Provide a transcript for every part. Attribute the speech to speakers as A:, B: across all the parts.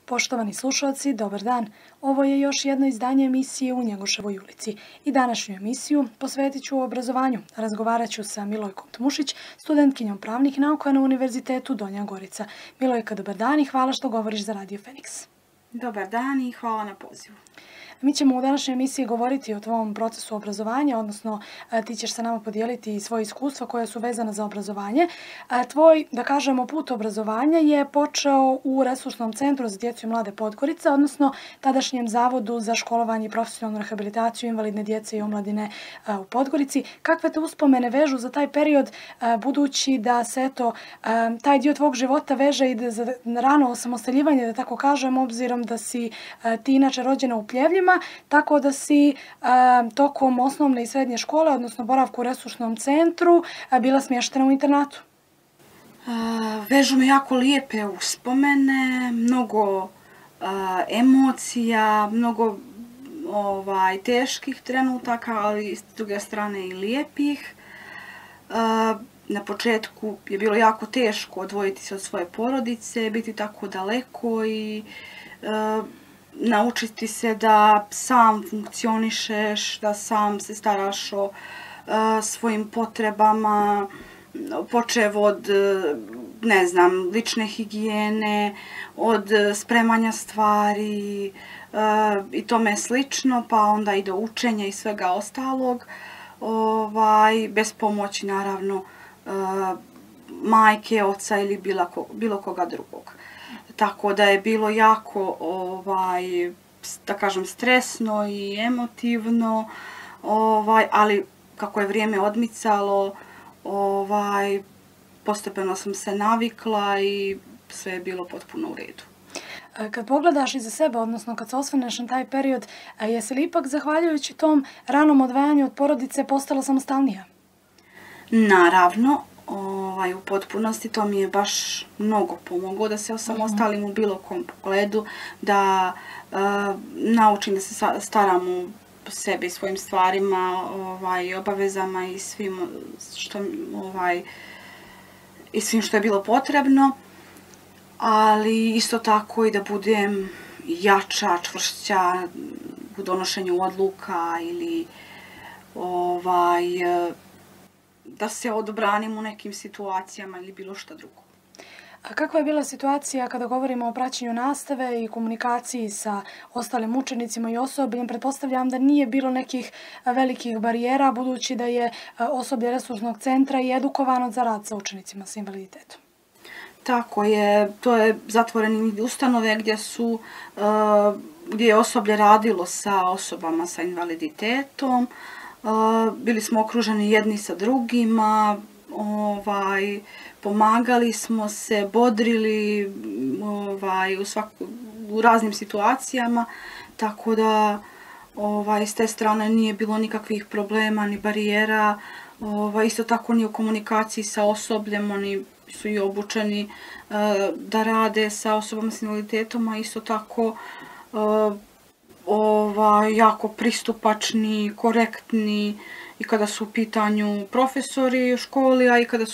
A: Poštovani slušalci, dobar dan. Ovo je još jedno izdanje emisije u Njegoševoj ulici. I današnju emisiju posvetit ću obrazovanju. Razgovarat ću sa Milojkom Tmušić, studentkinjom pravnih nauka na Univerzitetu Donja Gorica. Milojka, dobar dan i hvala što govoriš za Radio Feniks.
B: Dobar dan i hvala na pozivu.
A: Mi ćemo u današnjoj emisiji govoriti o tvom procesu obrazovanja, odnosno ti ćeš sa nama podijeliti svoje iskustva koja su vezana za obrazovanje. Tvoj, da kažemo, put obrazovanja je počeo u Resursnom centru za djecu i mlade Podgorica, odnosno tadašnjem Zavodu za školovanje i profesionalnu rehabilitaciju invalidne djece i omladine u Podgorici. Kakve te uspomene vežu za taj period, budući da se taj dio tvog života veže i za rano osamostaljivanje, da tako kažem, obzirom da si ti inače rođena u Pljevljima, tako da si tokom osnovne i srednje škole, odnosno boravku u Resursnom centru, bila smještena u internatu?
B: Vežu me jako lijepe uspomene, mnogo emocija, mnogo teških trenutaka, ali s druge strane i lijepih. Na početku je bilo jako teško odvojiti se od svoje porodice, biti tako daleko i naučiti se da sam funkcionišeš, da sam se staraš o svojim potrebama, počev od, lične higijene, od spremanja stvari i tome slično, pa onda i do učenja i svega ostalog, bez pomoći naravno majke, oca ili bilo koga drugog. Tako da je bilo jako, da kažem, stresno i emotivno, ali kako je vrijeme odmicalo, postepeno sam se navikla i sve je bilo potpuno u redu.
A: Kad pogledaš iza sebe, odnosno kad se osvrneš na taj period, jesi li ipak, zahvaljujući tom ranom odvajanju od porodice, postala samostalnija?
B: Naravno. U potpunosti to mi je baš mnogo pomoglo da se osamostalim u bilo kom pogledu, da naučim da se staram o sebi i svojim stvarima, obavezama i svim što je bilo potrebno, ali isto tako i da budem jača, čvršća u donošenju odluka ili da se odbranim u nekim situacijama ili bilo što drugo.
A: A kakva je bila situacija kada govorimo o praćenju nastave i komunikaciji sa ostalim učenicima i osobljem? Pretpostavljam da nije bilo nekih velikih barijera, budući da je osoblje Resursnog centra i edukovano za rad sa učenicima sa invaliditetom.
B: Tako je, to je zatvoreni ustanove gdje je osoblje radilo sa osobama sa invaliditetom. Bili smo okruženi jedni sa drugima, pomagali smo se, bodrili u raznim situacijama, tako da s te strane nije bilo nikakvih problema ni barijera. Isto tako ni u komunikaciji sa osobljem, oni su i obučeni da rade sa osobama s invaliditetom, a isto tako jako pristupačni, korektni i kada su u pitanju profesori u školi, a i kada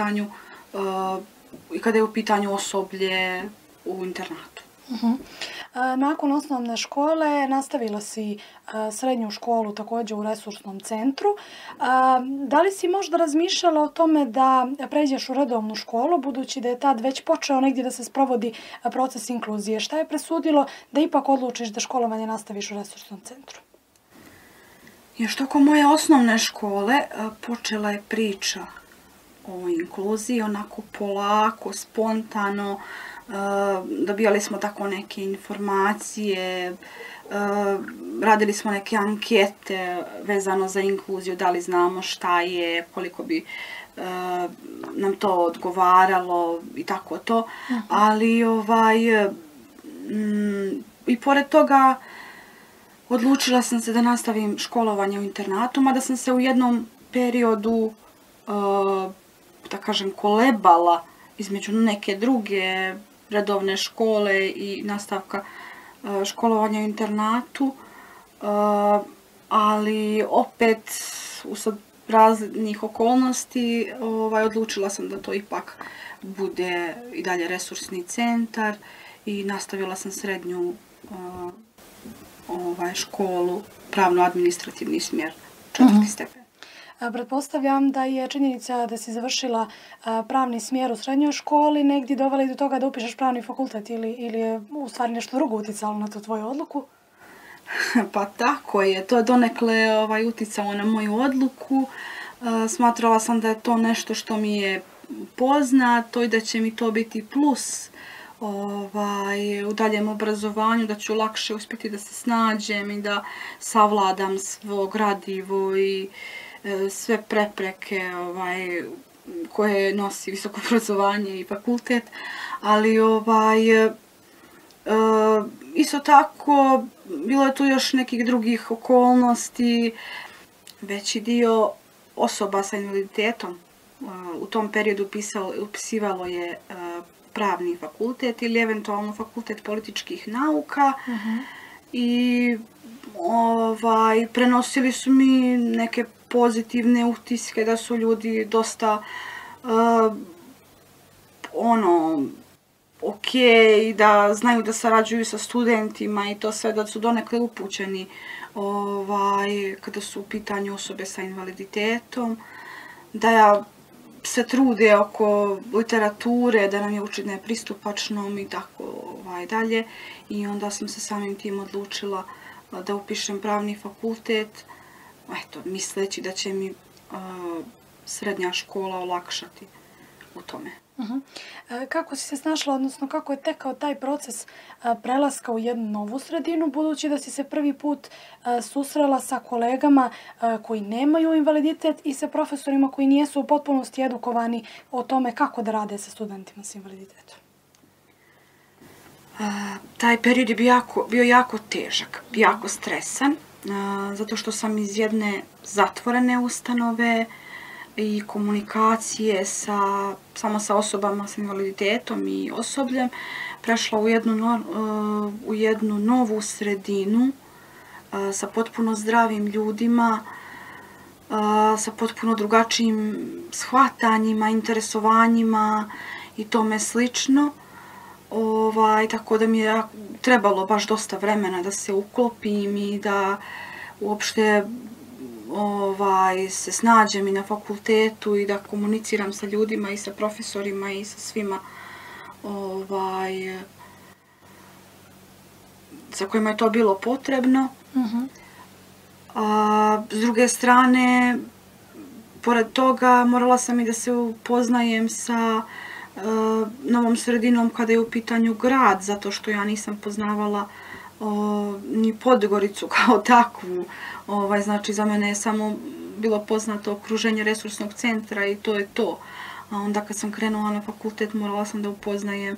B: je u pitanju osoblje u internatu.
A: Nakon osnovne škole nastavila si srednju školu također u Resursnom centru. Da li si možda razmišljala o tome da pređeš u redovnu školu, budući da je tad već počeo negdje da se sprovodi proces inkluzije? Šta je presudilo da ipak odlučiš da školovanje nastaviš u Resursnom centru?
B: Još tokom moje osnovne škole počela je priča o inkluziji, onako polako, spontano. Dobijali smo tako neke informacije, radili smo neke ankete vezano za inkluziju, da li znamo šta je, koliko bi nam to odgovaralo i tako to. Ali i pored toga odlučila sam se da nastavim školovanje u internatu, mada sam se u jednom periodu, da kažem, kolebala između neke druge redovne škole i nastavka školovanja u internatu, ali opet usled raznih okolnosti odlučila sam da to ipak bude i dalje resursni centar i nastavila sam srednju školu, pravno-administrativni smjer, 4. stepen.
A: Pretpostavljam da je činjenica da si završila pravni smjer u srednjoj školi negdje dovela i do toga da upišeš pravni fakultet ili je u stvari nešto drugo uticalo na tu tvoju odluku?
B: Pa tako je, to je donekle uticalo na moju odluku. Smatrala sam da je to nešto što mi je poznato i da će mi to biti plus u daljem obrazovanju, da ću lakše uspjeti da se snađem i da savladam svo gradivo i sve prepreke koje nosi visoko obrazovanje i fakultet, ali isto tako bilo je tu još nekih drugih okolnosti. Veći dio osoba sa invaliditetom u tom periodu upisivalo je pravni fakultet ili eventualno fakultet političkih nauka i prenosili su mi neke pozitivne utiske da su ljudi dosta ok, da znaju da sarađuju sa studentima i to sve, da su donekle upućeni kada su u pitanju osobe sa invaliditetom, da se trude oko literature, da nam je učine pristupačnom i tako dalje. I onda sam se samim tim odlučila da upišem pravni fakultet, misleći da će mi srednja škola olakšati u tome.
A: Kako si se snašla, odnosno kako je tekao taj proces prelaska u jednu novu sredinu, budući da si se prvi put susrela sa kolegama koji nemaju invaliditet i sa profesorima koji nijesu u potpunosti edukovani o tome kako da rade sa studentima s invaliditetom?
B: Taj period je bio jako težak, jako stresan, zato što sam iz jedne zatvorene ustanove i komunikacije samo sa osobama s invaliditetom i osobljem prešla u jednu novu sredinu sa potpuno zdravim ljudima, sa potpuno drugačijim shvatanjima, interesovanjima i tome slično. Tako da mi je trebalo baš dosta vremena da se uklopim i da uopšte se snađem i na fakultetu i da komuniciram sa ljudima i sa profesorima i sa svima sa kojima je to bilo potrebno. S druge strane, pored toga morala sam i da se upoznajem sa novom sredinom kada je u pitanju grad, zato što ja nisam poznavala ni Podgoricu kao takvu. Znači, za mene je samo bilo poznato okruženje resursnog centra i to je to. A onda kad sam krenula na fakultet morala sam da upoznajem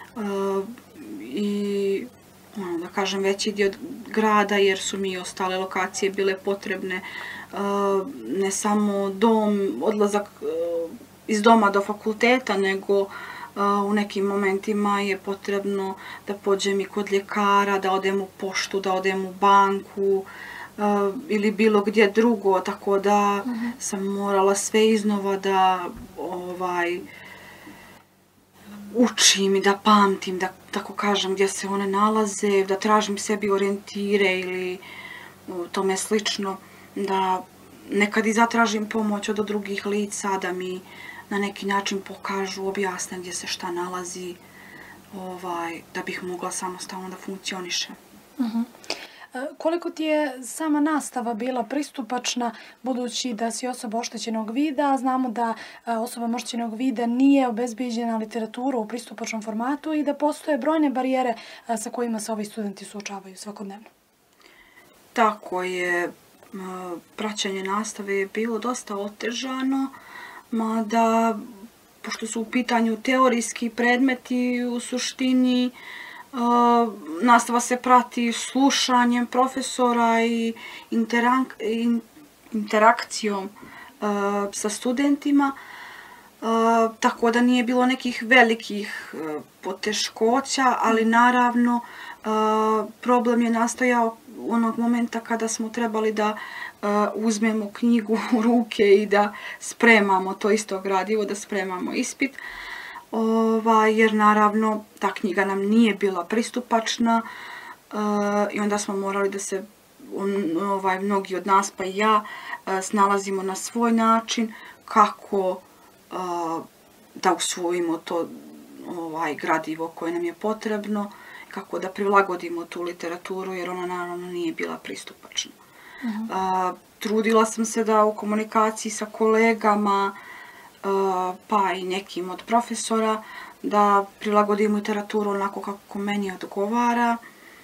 B: i da kažem veći dio grada, jer su mi ostale lokacije bile potrebne, ne samo odlazak iz doma do fakulteta, nego u nekim momentima je potrebno da pođem i kod ljekara, da odem u poštu, da odem u banku ili bilo gdje drugo, tako da sam morala sve iznova da učim i da pamtim, da tako kažem, gdje se one nalaze, da tražim sebi orijentire ili tome slično, da nekad i zatražim pomoć od drugih lica, da mi na neki način pokažu, objasne gdje se šta nalazi, da bih mogla samostalno da funkcionišem.
A: Koliko ti je sama nastava bila pristupačna, budući da si osoba oštećenog vida, znamo da osoba oštećenog vida nije obezbijeđena literatura u pristupačnom formatu i da postoje brojne barijere sa kojima se ovi studenti suočavaju svakodnevno?
B: Tako je, praćenje nastave je bilo dosta otežano, mada, pošto su u pitanju teorijski predmeti, u suštini nastava se prati slušanjem profesora i interakcijom sa studentima, tako da nije bilo nekih velikih poteškoća, ali naravno problem je nastojao onog momenta kada smo trebali da uzmemo knjigu u ruke i da spremamo to isto gradivo, da spremamo ispit. jer naravno ta knjiga nam nije bila pristupačna i onda smo morali da se mnogi od nas pa i ja snalazimo na svoj način kako da usvojimo to gradivo koje nam je potrebno, kako da prilagodimo tu literaturu jer ona naravno nije bila pristupačna. Trudila sam se da u komunikaciji sa kolegama pa i nekim od profesora da prilagodimo literaturu onako kako meni odgovara.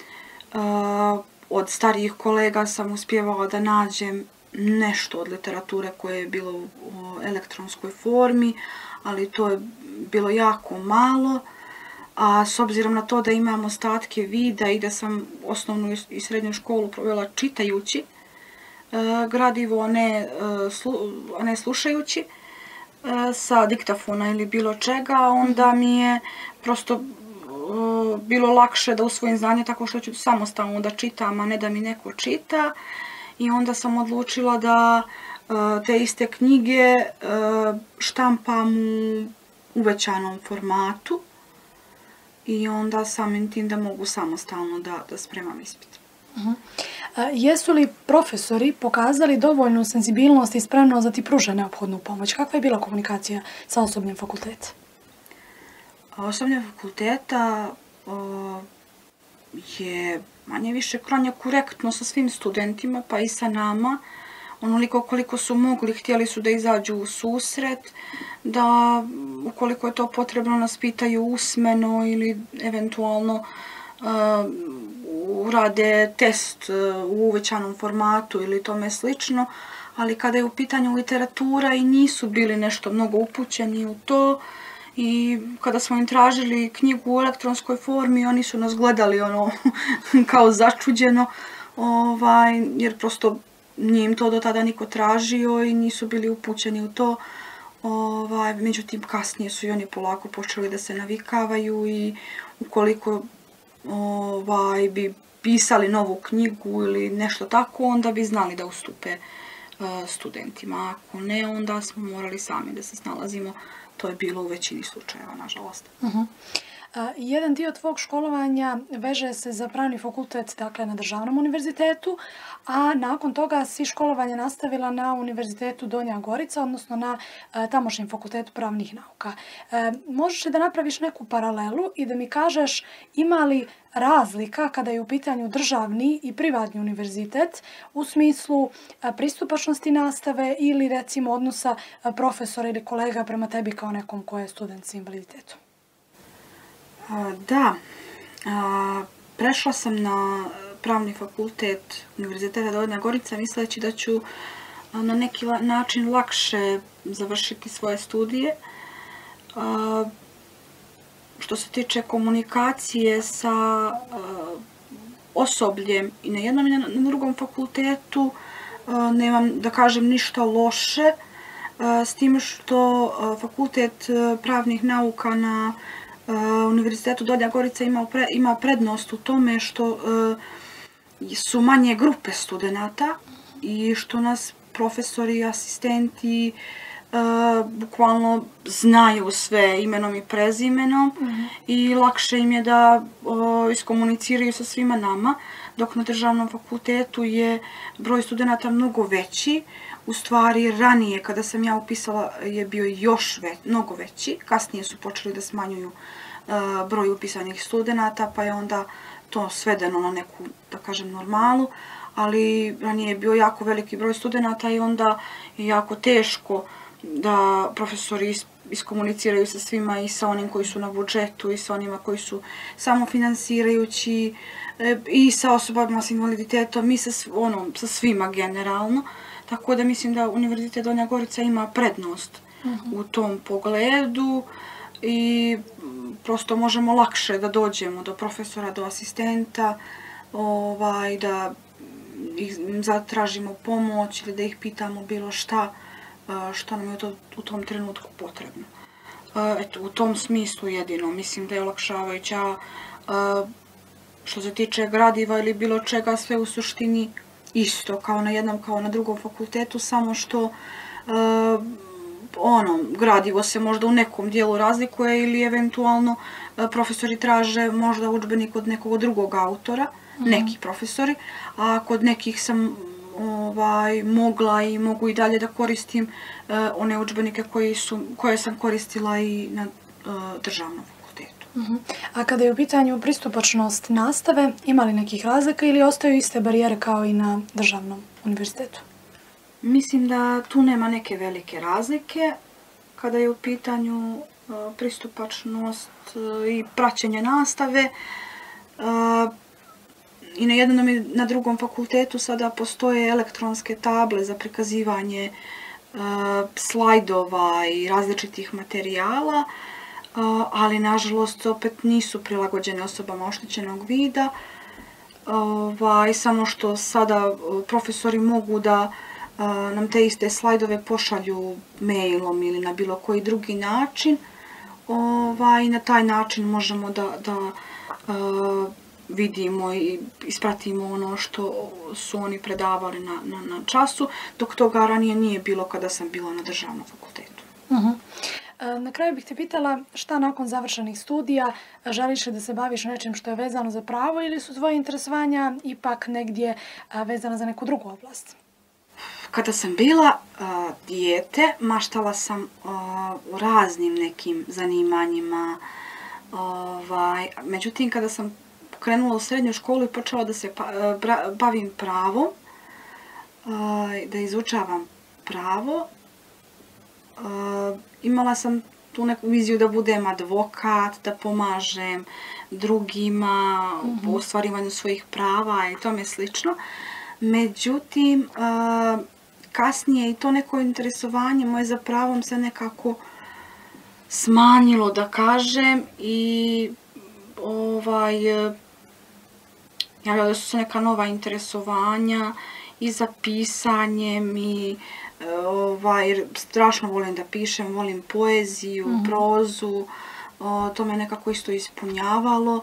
B: Od starijih kolega sam uspjevala da nađem nešto od literature koje je bilo u elektronskoj formi, ali to je bilo jako malo. A s obzirom na to da imam ostatke vida i da sam osnovnu i srednju školu provela čitajući gradivo, a ne slušajući sa diktafona ili bilo čega, onda mi je prosto bilo lakše da usvojim znanje tako što ću samostalno da čitam, a ne da mi neko čita. I onda sam odlučila da te iste knjige štampam u uvećanom formatu i onda samim tim da mogu samostalno da spremam ispit.
A: Jesu li profesori pokazali dovoljnu senzibilnost i spremnost da ti pruže neophodnu pomoć? Kakva je bila komunikacija sa osobljem fakulteta?
B: Osoblje fakulteta je manje više krajnje korektno sa svim studentima, pa i sa nama. Onoliko koliko su mogli, htjeli su da izađu u susret, da ukoliko je to potrebno nas pitaju usmeno ili eventualno urade test u uvećanom formatu ili tome slično, ali kada je u pitanju literatura i nisu bili nešto mnogo upućeni u to i kada smo im tražili knjigu u elektronskoj formi, oni su nas gledali kao začuđeno, jer prosto nije im to do tada niko tražio i nisu bili upućeni u to. Međutim, kasnije su i oni polako počeli da se navikavaju i ukoliko bi pisali novu knjigu ili nešto tako, onda bi znali da ustupe studentima. Ako ne, onda smo morali sami da se snalazimo. To je bilo u većini slučajeva, nažalost.
A: Jedan dio tvog školovanja veže se za pravni fakultet, dakle na državnom univerzitetu, a nakon toga si školovanje nastavila na Univerzitetu Donja Gorica, odnosno na tamošnjem fakultetu pravnih nauka. Možeš li da napraviš neku paralelu i da mi kažeš ima li razlika kada je u pitanju državni i privatni univerzitet u smislu pristupačnosti nastave ili recimo odnosa profesora ili kolega prema tebi kao nekom ko je student s invaliditetom?
B: Da, prešla sam na pravni fakultet Univerziteta Donja Gorica misleći da ću na neki način lakše završiti svoje studije. Što se tiče komunikacije sa osobljem i na jednom i na drugom fakultetu, nemam da kažem ništa loše, s tim što fakultet pravnih nauka na Univerzitetu Donja Gorica ima prednost u tome što su manje grupe studenata i što nas profesori i asistenti bukvalno znaju sve imenom i prezimenom i lakše im je da iskomuniciraju sa svima nama, dok na državnom fakultetu je broj studenata mnogo veći. U stvari, ranije kada sam ja upisala je bio još mnogo veći, kasnije su počeli da smanjuju broj upisanih studenata, pa je onda to svedeno na neku, da kažem, normalu, ali ranije je bio jako veliki broj studenata i onda je jako teško da profesori iskomuniciraju sa svima i sa onim koji su na budžetu i sa onima koji su samofinansirajući i sa osobama s invaliditetom i sa svima generalno. Tako da mislim da Univerzitet Donja Gorica ima prednost u tom pogledu i prosto možemo lakše da dođemo do profesora, do asistenta, da im zatražimo pomoć ili da ih pitamo bilo šta što nam je u tom trenutku potrebno. Eto, u tom smislu jedino mislim da je olakšavajuća. Što se tiče gradiva ili bilo čega, sve u suštini isto, kao na jednom, kao na drugom fakultetu, samo što gradivo se možda u nekom dijelu razlikuje ili eventualno profesori traže možda udžbenik od nekog drugog autora, neki profesori, a kod nekih sam mogla i mogu i dalje da koristim one udžbenike koje sam koristila i na državnom fakultetu.
A: A kada je u pitanju pristupačnost nastave, ima li nekih razlika ili ostaju iste barijere kao i na državnom univerzitetu?
B: Mislim da tu nema neke velike razlike kada je u pitanju pristupačnost i praćenje nastave. I na jednom i na drugom fakultetu sada postoje elektronske table za prikazivanje slajdova i različitih materijala, ali nažalost opet nisu prilagođene osobama oštećenog vida. Samo što sada profesori mogu da nam te iste slajdove pošalju mailom ili na bilo koji drugi način. I na taj način možemo da vidimo i ispratimo ono što su oni predavali na času, dok toga ranije nije bilo kada sam bila na državnom fakultetu.
A: Na kraju bih te pitala šta nakon završenih studija želiš li da se baviš nečim što je vezano za pravo ili su tvoje interesovanja ipak negdje vezana za neku drugu oblast?
B: Kada sam bila dijete, maštala sam o raznim nekim zanimanjima. Međutim, kada sam krenula u srednju školu i počela da se bavim pravom, da izučavam pravo, imala sam tu neku viziju da budem advokat, da pomažem drugima u ostvarivanju svojih prava i tome slično. Međutim, kasnije i to neko interesovanje moje za pravom se nekako smanjilo, da kažem, i javljala su se neka nova interesovanja i za pisanjem i strašno volim da pišem, volim poeziju, prozu, to me nekako isto ispunjavalo.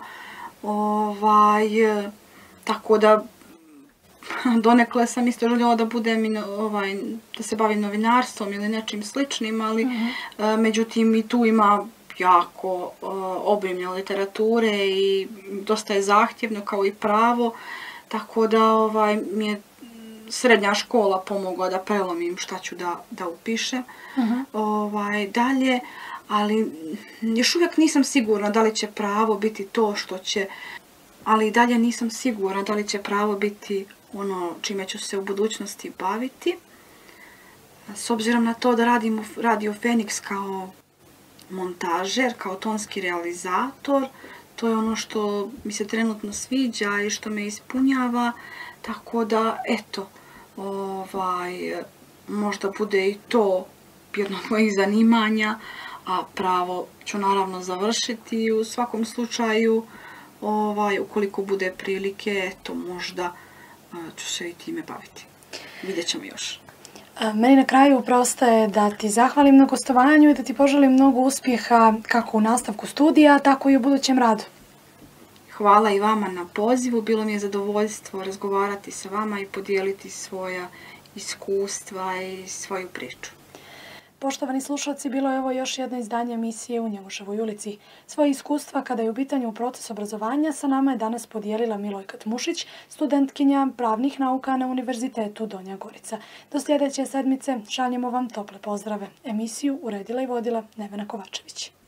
B: Tako da donekle sam isto željela da budem, da se bavim novinarstvom ili nečim sličnim, ali međutim i tu ima jako obimne literature i dosta je zahtjevno kao i pravo, tako da mi je srednja škola pomogla da prelomim šta ću da upišem dalje, ali još uvijek nisam sigurna da li će pravo biti to što će, ali i dalje nisam sigurna da li će pravo biti ono čime ću se u budućnosti baviti. S obzirom na to da radim u Radio Feniks kao montažer, kao tonski realizator, to je ono što mi se trenutno sviđa i što me ispunjava, tako da, eto, možda bude i to jedno od mojih zanimanja, a pravo ću naravno završiti i u svakom slučaju, ukoliko bude prilike, eto, možda ću se i time baviti. Vidjet ćemo još.
A: Meni na kraju preostaje da ti zahvalim na gostovanju i da ti poželim mnogo uspjeha kako u nastavku studija, tako i u budućem radu.
B: Hvala i vama na pozivu, bilo mi je zadovoljstvo razgovarati sa vama i podijeliti svoja iskustva i svoju priču.
A: Poštovani slušalci, bilo je ovo još jedno izdanje emisije U Njegoševoj ulici. Svoje iskustva kada je u pitanju proces obrazovanja sa nama je danas podijelila Milojka Tmušić, studentkinja pravnih nauka na Univerzitetu Donja Gorica. Do sljedeće sedmice šaljemo vam tople pozdrave. Emisiju uredila i vodila Nevena Kovačević.